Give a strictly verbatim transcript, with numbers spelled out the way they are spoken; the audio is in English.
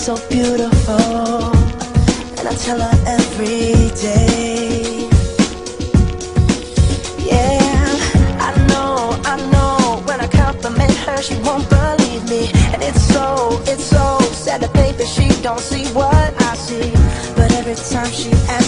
so beautiful, and I tell her every day. Yeah, I know, I know, when I compliment her she won't believe me. And it's so, it's so sad to think that she don't see what I see. But every time she asks